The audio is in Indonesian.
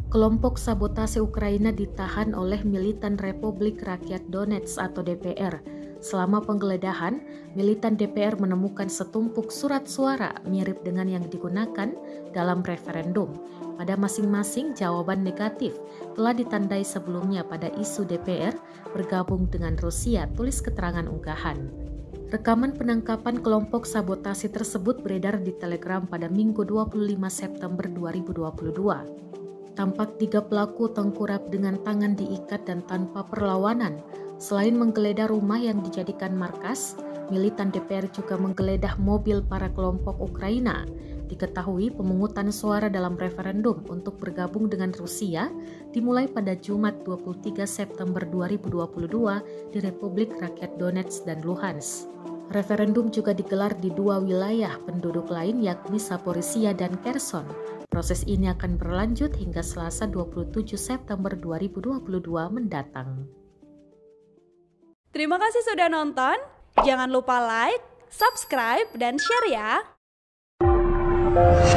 Kelompok sabotase Ukraina ditahan oleh militan Republik Rakyat Donetsk atau DPR. Selama penggeledahan, militan DPR menemukan setumpuk surat suara mirip dengan yang digunakan dalam referendum. Pada masing-masing jawaban negatif telah ditandai sebelumnya pada isu DPR bergabung dengan Rusia, tulis keterangan unggahan. Rekaman penangkapan kelompok sabotase tersebut beredar di Telegram pada Minggu 25 September 2022. Tampak 3 pelaku tengkurap dengan tangan diikat dan tanpa perlawanan. Selain menggeledah rumah yang dijadikan markas, militan DPR juga menggeledah mobil para kelompok Ukraina. Diketahui pemungutan suara dalam referendum untuk bergabung dengan Rusia dimulai pada Jumat 23 September 2022 di Republik Rakyat Donetsk dan Luhansk. Referendum juga digelar di 2 wilayah penduduk lain yakni Zaporizhia dan Kherson. Proses ini akan berlanjut hingga Selasa 27 September 2022 mendatang. Terima kasih sudah nonton. Jangan lupa like, subscribe, dan share ya.